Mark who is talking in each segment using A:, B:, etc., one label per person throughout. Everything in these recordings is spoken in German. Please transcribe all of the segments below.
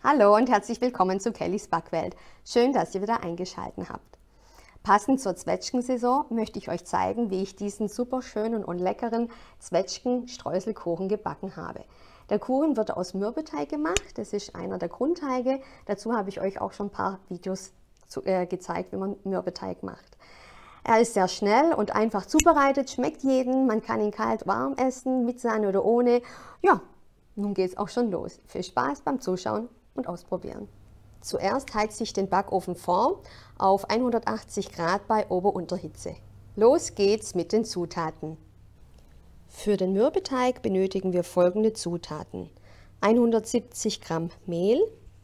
A: Hallo und herzlich willkommen zu Kellys Backwelt. Schön, dass ihr wieder eingeschaltet habt. Passend zur Zwetschgensaison möchte ich euch zeigen, wie ich diesen super schönen und leckeren Zwetschgen-Streuselkuchen gebacken habe. Der Kuchen wird aus Mürbeteig gemacht, das ist einer der Grundteige. Dazu habe ich euch auch schon ein paar Videos gezeigt, wie man Mürbeteig macht. Er ist sehr schnell und einfach zubereitet, schmeckt jedem, man kann ihn kalt, warm essen, mit Sahne oder ohne. Ja, nun geht es auch schon los. Viel Spaß beim Zuschauen und Ausprobieren. Zuerst heize ich den Backofen vor auf 180 Grad bei Ober-Unterhitze. Los geht's mit den Zutaten. Für den Mürbeteig benötigen wir folgende Zutaten: 170 Gramm Mehl,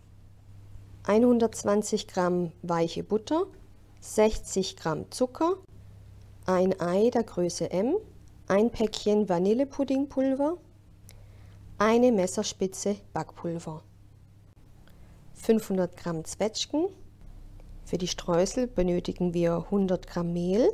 A: 120 Gramm weiche Butter, 60 Gramm Zucker, ein Ei der Größe M, ein Päckchen Vanillepuddingpulver, eine Messerspitze Backpulver, 500 Gramm Zwetschgen. Für die Streusel benötigen wir 100 Gramm Mehl,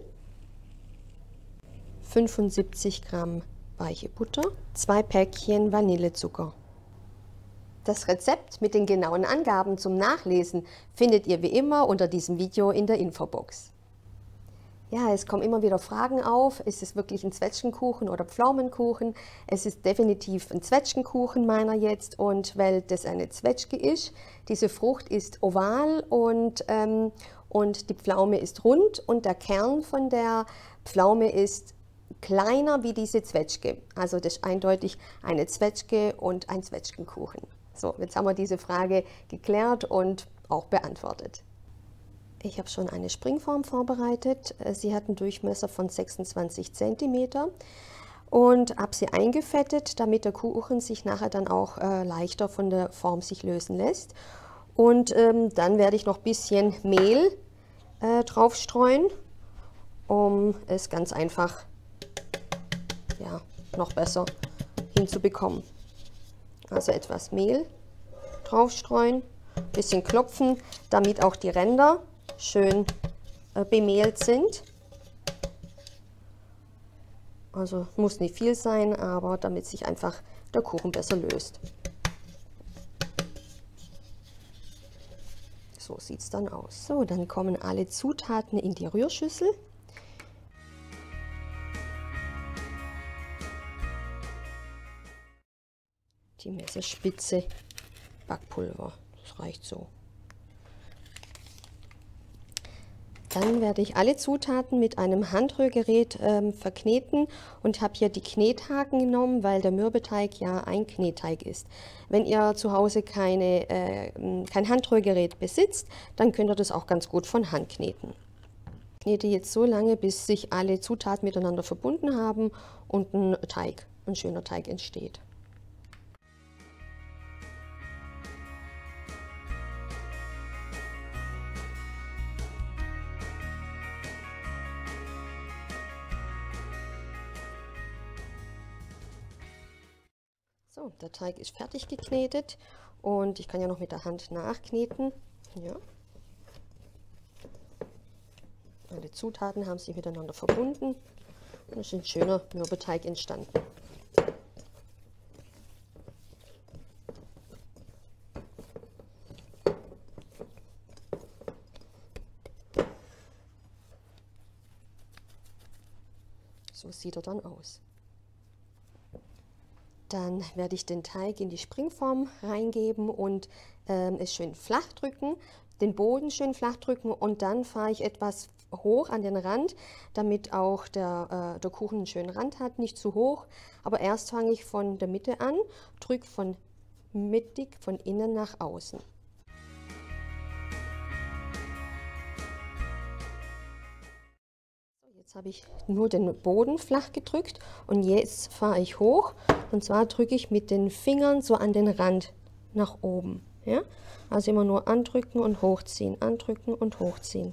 A: 75 Gramm weiche Butter, 2 Päckchen Vanillezucker. Das Rezept mit den genauen Angaben zum Nachlesen findet ihr wie immer unter diesem Video in der Infobox. Ja, es kommen immer wieder Fragen auf, ist es wirklich ein Zwetschgenkuchen oder Pflaumenkuchen? Es ist definitiv ein Zwetschgenkuchen meiner jetzt, und weil das eine Zwetschge ist, diese Frucht ist oval und die Pflaume ist rund und der Kern von der Pflaume ist kleiner wie diese Zwetschge. Also das ist eindeutig eine Zwetschge und ein Zwetschgenkuchen. So, jetzt haben wir diese Frage geklärt und auch beantwortet. Ich habe schon eine Springform vorbereitet. Sie hat einen Durchmesser von 26 cm und habe sie eingefettet, damit der Kuchen sich nachher dann auch leichter von der Form sich lösen lässt. Und dann werde ich noch ein bisschen Mehl drauf streuen, um es ganz einfach noch besser hinzubekommen. Also etwas Mehl drauf streuen, ein bisschen klopfen, damit auch die Ränder schön bemehlt sind. Also muss nicht viel sein, aber damit sich einfach der Kuchen besser löst. So sieht es dann aus. So, dann kommen alle Zutaten in die Rührschüssel. Die Messerspitze Backpulver, das reicht so. Dann werde ich alle Zutaten mit einem Handrührgerät verkneten und habe hier die Knethaken genommen, weil der Mürbeteig ja ein Knetteig ist. Wenn ihr zu Hause kein Handrührgerät besitzt, dann könnt ihr das auch ganz gut von Hand kneten. Ich knete jetzt so lange, bis sich alle Zutaten miteinander verbunden haben und ein schöner Teig entsteht. So, der Teig ist fertig geknetet und ich kann ja noch mit der Hand nachkneten. Ja. Alle Zutaten haben sich miteinander verbunden und es ist ein schöner Mürbeteig entstanden. So sieht er dann aus. Dann werde ich den Teig in die Springform reingeben und es schön flach drücken, den Boden schön flach drücken, und dann fahre ich etwas hoch an den Rand, damit auch der Kuchen einen schönen Rand hat, nicht zu hoch. Aber erst fange ich von der Mitte an, drücke von mittig von innen nach außen. Jetzt habe ich nur den Boden flach gedrückt und jetzt fahre ich hoch, und zwar drücke ich mit den Fingern so an den Rand nach oben. Ja? Also immer nur andrücken und hochziehen, andrücken und hochziehen.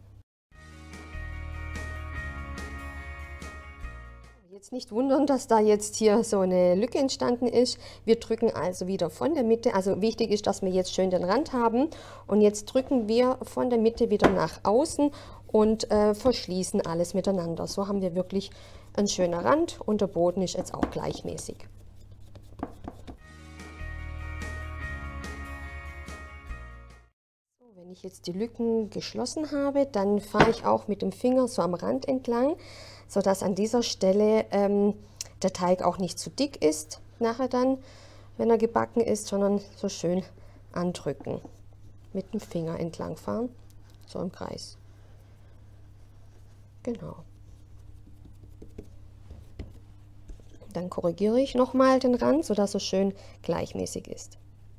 A: Jetzt nicht wundern, dass da jetzt hier so eine Lücke entstanden ist. Wir drücken also wieder von der Mitte, also wichtig ist, dass wir jetzt schön den Rand haben, und jetzt drücken wir von der Mitte wieder nach außen und verschließen alles miteinander. So haben wir wirklich einen schönen Rand und der Boden ist jetzt auch gleichmäßig. ich jetzt die Lücken geschlossen habe, dann fahre ich auch mit dem Finger so am Rand entlang, sodass an dieser Stelle der Teig auch nicht zu dick ist, nachher dann, wenn er gebacken ist, sondern so schön andrücken. Mit dem Finger entlang fahren, so im Kreis. Genau. Dann korrigiere ich nochmal den Rand, sodass er schön gleichmäßig ist.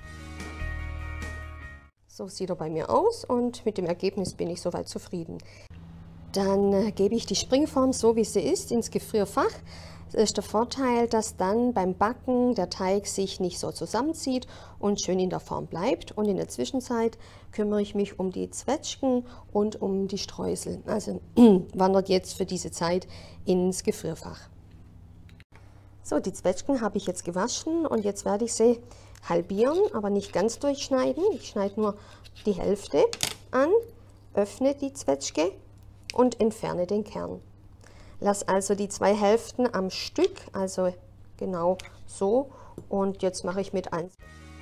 A: So sieht er bei mir aus und mit dem Ergebnis bin ich soweit zufrieden. Dann gebe ich die Springform, so wie sie ist, ins Gefrierfach. Das ist der Vorteil, dass dann beim Backen der Teig sich nicht so zusammenzieht und schön in der Form bleibt. Und in der Zwischenzeit kümmere ich mich um die Zwetschgen und um die Streusel. Also wandert jetzt für diese Zeit ins Gefrierfach. So, die Zwetschgen habe ich jetzt gewaschen und jetzt werde ich sie halbieren, aber nicht ganz durchschneiden. Ich schneide nur die Hälfte an, öffne die Zwetschge und entferne den Kern. Lass also die zwei Hälften am Stück, also genau so. Und jetzt mache ich mit 1.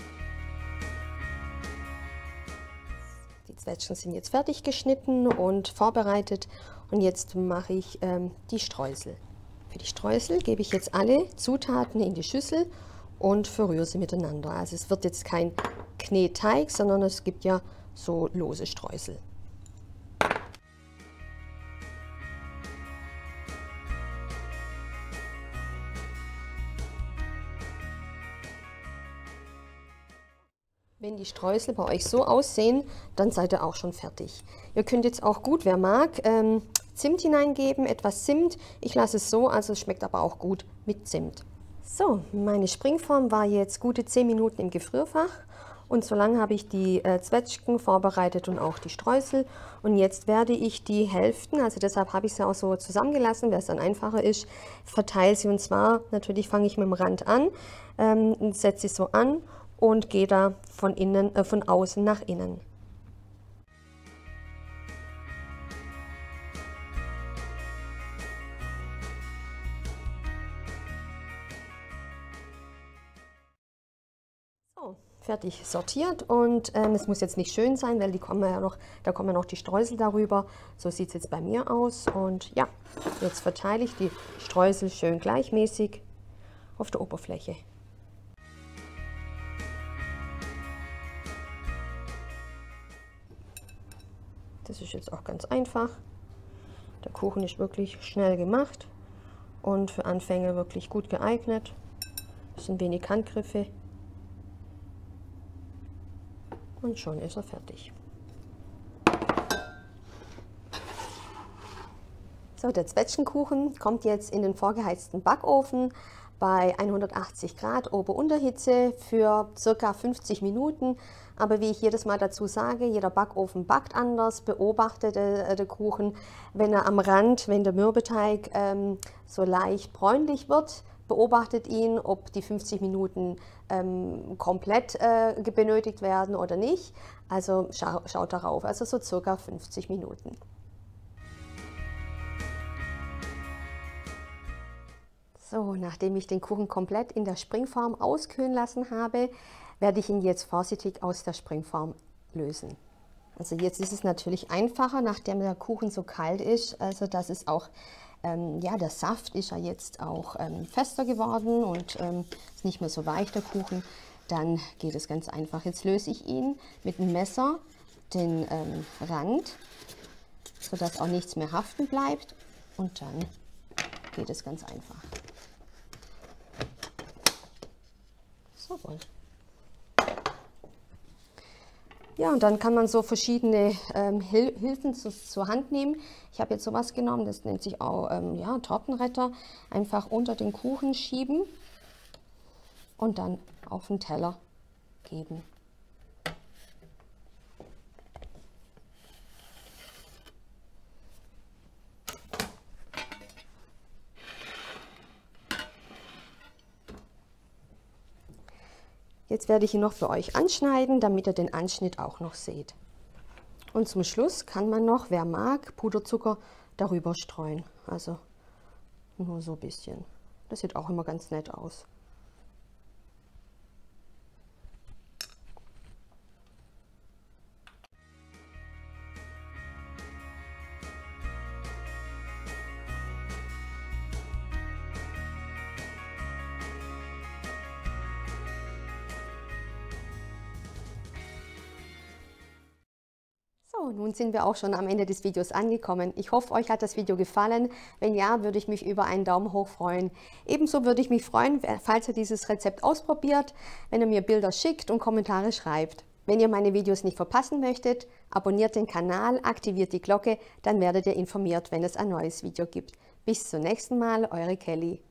A: Die Zwetschgen sind jetzt fertig geschnitten und vorbereitet. Und jetzt mache ich die Streusel. Für die Streusel gebe ich jetzt alle Zutaten in die Schüssel und verrühre sie miteinander. Also es wird jetzt kein Knetteig, sondern es gibt ja so lose Streusel. Wenn die Streusel bei euch so aussehen, dann seid ihr auch schon fertig. Ihr könnt jetzt auch gut, wer mag, Zimt hineingeben, etwas Zimt. Ich lasse es so, also es schmeckt aber auch gut mit Zimt. So, meine Springform war jetzt gute 10 Minuten im Gefrierfach und so lange habe ich die Zwetschgen vorbereitet und auch die Streusel. Und jetzt werde ich die Hälften, also deshalb habe ich sie auch so zusammengelassen, weil es dann einfacher ist, verteile sie. Und zwar, natürlich fange ich mit dem Rand an, setze sie so an und gehe da von außen nach innen. So, fertig sortiert und es muss jetzt nicht schön sein, weil da kommen ja noch die Streusel darüber. So sieht es jetzt bei mir aus und ja, jetzt verteile ich die Streusel schön gleichmäßig auf der Oberfläche. Das ist jetzt auch ganz einfach. Der Kuchen ist wirklich schnell gemacht und für Anfänger wirklich gut geeignet. Es sind wenig Handgriffe und schon ist er fertig. So, der Zwetschgenkuchen kommt jetzt in den vorgeheizten Backofen bei 180 Grad Ober-Unterhitze für ca. 50 Minuten. Aber wie ich jedes Mal dazu sage, jeder Backofen backt anders, beobachtet den Kuchen. Wenn er am Rand, wenn der Mürbeteig so leicht bräunlich wird, beobachtet ihn, ob die 50 Minuten komplett benötigt werden oder nicht. Also schaut darauf, also so ca. 50 Minuten. So, nachdem ich den Kuchen komplett in der Springform auskühlen lassen habe, werde ich ihn jetzt vorsichtig aus der Springform lösen. Also jetzt ist es natürlich einfacher, nachdem der Kuchen so kalt ist, also dass es auch, ja, der Saft ist ja jetzt auch fester geworden und ist nicht mehr so weich, der Kuchen. Dann geht es ganz einfach. Jetzt löse ich ihn mit dem Messer den Rand, sodass auch nichts mehr haften bleibt und dann geht es ganz einfach. So. Ja, und dann kann man so verschiedene Hilfen zur Hand nehmen. Ich habe jetzt sowas genommen, das nennt sich auch ja, Tortenretter. Einfach unter den Kuchen schieben und dann auf den Teller geben. Jetzt werde ich ihn noch für euch anschneiden, damit ihr den Anschnitt auch noch seht. Und zum Schluss kann man noch, wer mag, Puderzucker darüber streuen. Also nur so ein bisschen. Das sieht auch immer ganz nett aus. So, nun sind wir auch schon am Ende des Videos angekommen. Ich hoffe, euch hat das Video gefallen. Wenn ja, würde ich mich über einen Daumen hoch freuen. Ebenso würde ich mich freuen, falls ihr dieses Rezept ausprobiert, wenn ihr mir Bilder schickt und Kommentare schreibt. Wenn ihr meine Videos nicht verpassen möchtet, abonniert den Kanal, aktiviert die Glocke, dann werdet ihr informiert, wenn es ein neues Video gibt. Bis zum nächsten Mal, eure Kelly.